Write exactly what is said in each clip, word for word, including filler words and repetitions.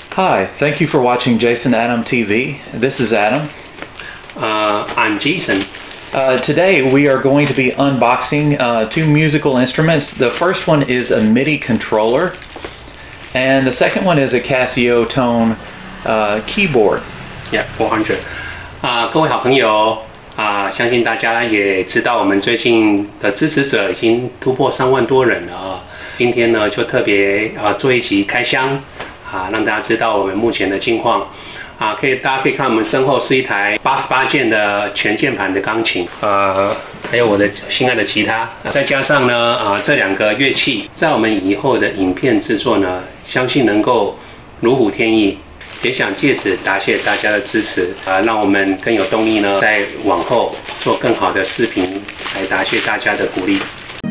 Hi, thank you for watching Jason Adam T V. This is Adam. Uh, I'm Jason. Uh, today we are going to be unboxing uh, two musical instruments. The first one is a MIDI controller, and the second one is a Casio Tone uh, keyboard. Yeah, four hundred. 啊、呃，各位好朋友啊、呃，相信大家也知道，我们最近的支持者已经突破三万多人了啊。今天呢，就特别啊、呃、做一集开箱啊，让大家知道我们目前的近况。啊，可以，大家可以看我们身后是一台八十八键的全键盘的钢琴，呃，还有我的心爱的吉他，再加上呢，啊、呃，这两个乐器，在我们以后的影片制作呢，相信能够如虎添翼，也想借此答谢大家的支持，啊、呃，让我们更有动力呢，在往后做更好的视频，来答谢大家的鼓励。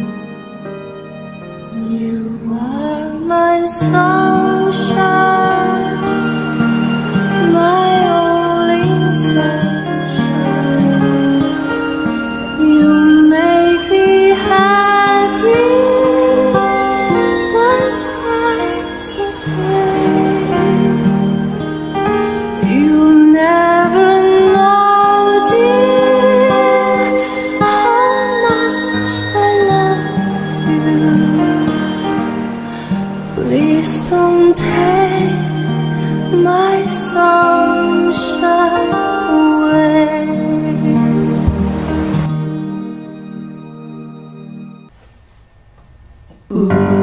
You are my sunshine. My only sunshine, you make me happy when skies is gray. You never know, dear, how much I love you. Please don't take my sunshine away. Ooh.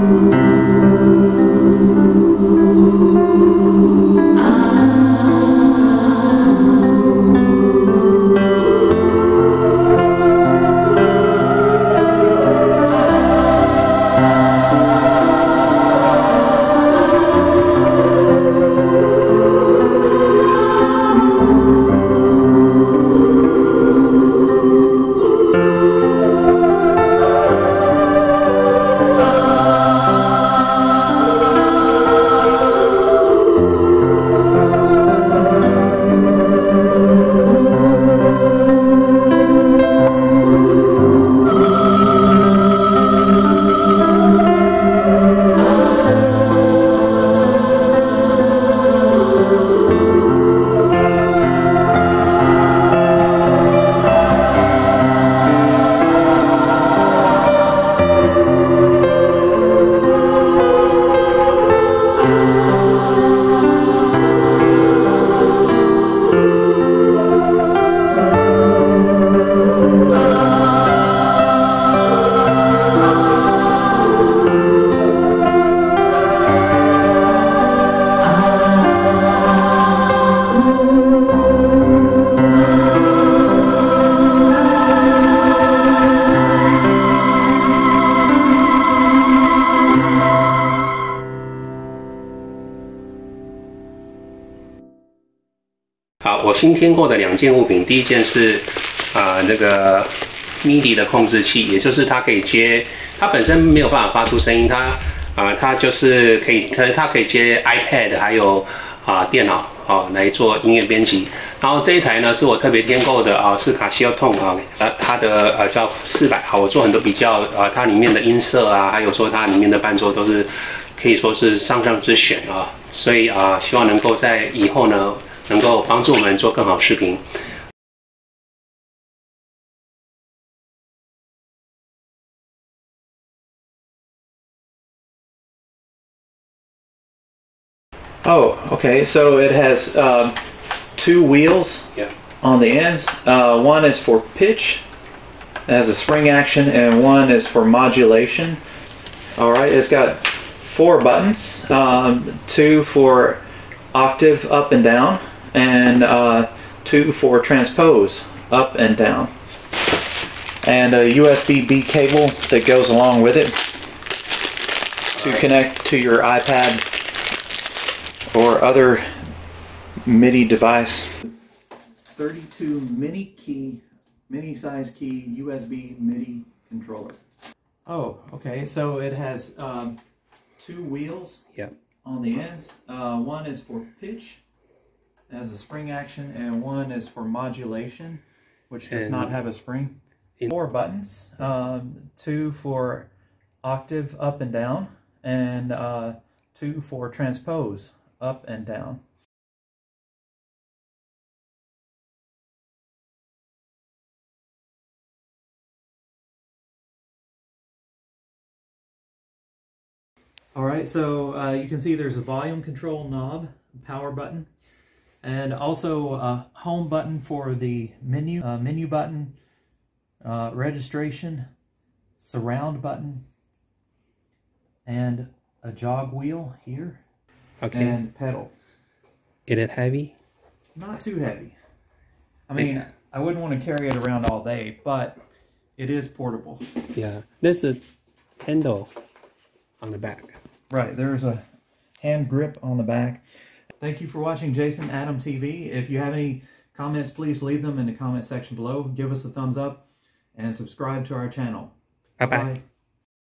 好，我新添购的两件物品，第一件是啊、呃、那个 M I D I 的控制器，也就是它可以接，它本身没有办法发出声音，它啊、呃、它就是可以，可它可以接 iPad 还有啊、呃、电脑啊、呃、来做音乐编辑。然后这一台呢是我特别添购的啊、呃，是 Casio Tone 啊，呃它的呃叫四百，好，我做很多比较啊、呃，它里面的音色啊，还有说它里面的伴奏都是可以说是上上之选啊，所以啊、呃、希望能够在以后呢。能够帮助我们做更好视频。 Oh, okay. So it has um, two wheels yeah. on the ends. Uh, one is for pitch, it has a spring action, and one is for modulation. All right. It's got four buttons, um, two for octave up and down, and uh, two for transpose up and down, and a U S B B cable that goes along with it to connect to your iPad or other MIDI device. thirty-two mini key, mini size key U S B MIDI controller. Oh, okay. So it has um, two wheels. Yep. On the ends. Uh, one is for pitch, has a spring action, and one is for modulation, which does and not have a spring. Four buttons, um, two for octave up and down, and uh, two for transpose up and down. Alright, so uh, you can see there's a volume control knob, power button, and also a home button for the menu, uh, menu button, uh, registration, surround button, and a jog wheel here, okay. and pedal. Is it heavy? Not too heavy. I mean, I wouldn't want to carry it around all day, but it is portable. Yeah, there's a handle on the back. Right, there's a hand grip on the back. Thank you for watching Jason Adam T V. If you have any comments, please leave them in the comment section below. Give us a thumbs up and subscribe to our channel. Bye bye. Bye.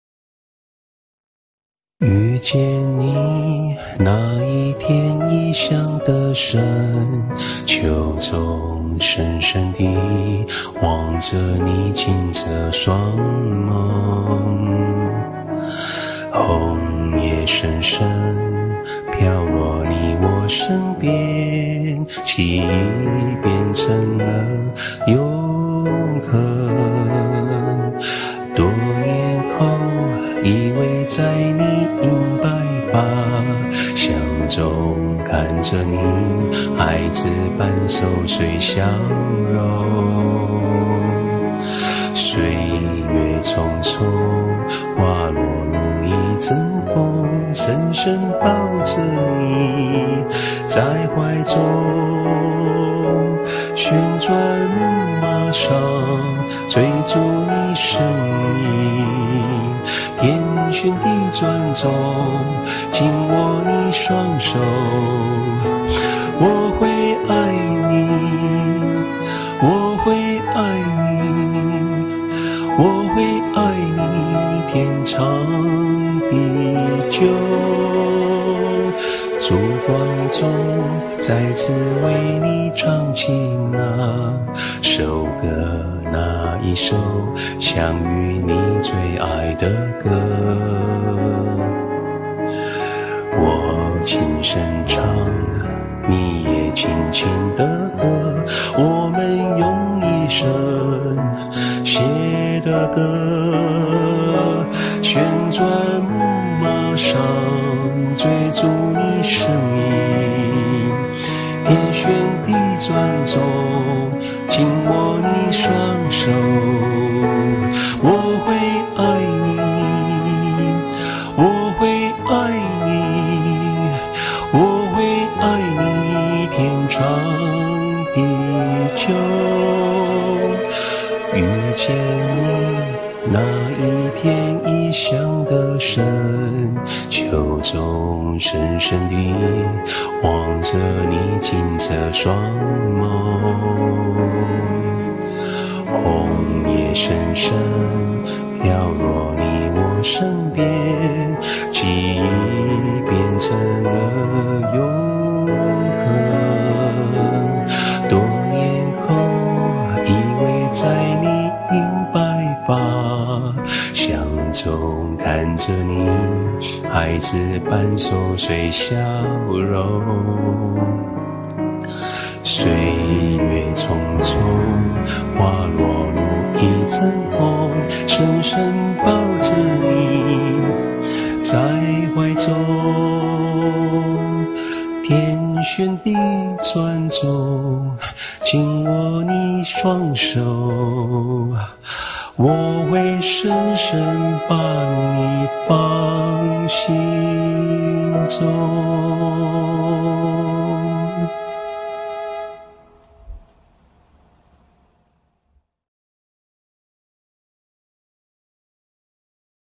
遇见你那一天，异乡的深秋中，深深地望着你紧着双眸，红叶深深飘落你我身边，记忆变成了永恒。多年后，依偎在你银白发相中，看着你孩子般守岁笑容。岁月匆匆，花落如一阵风，深深抱着你在怀中，旋转木马上追逐你身影，天旋地转中紧握你双手，我会爱你，我会爱你，我会爱你天长地久。烛光中再次为你唱起那首歌，那一首想与你最爱的歌。我轻声唱，你也轻轻地和，我们用一生写的歌，旋转木马上追逐你身影，天旋地转中紧握你双手，我会爱你，我会爱你，我会爱你天长地久。遇见你那一天，异乡的深秋中，深深地望着你紧着双眸，红叶深深飘落你我身边，记忆变成了永恒。多年后，依偎在你银白发相中，看着你孩子般守岁笑容。岁月匆匆，花落如一阵风，深深抱着你在怀中，天旋地转中紧握你双手，我会深深把你放心中。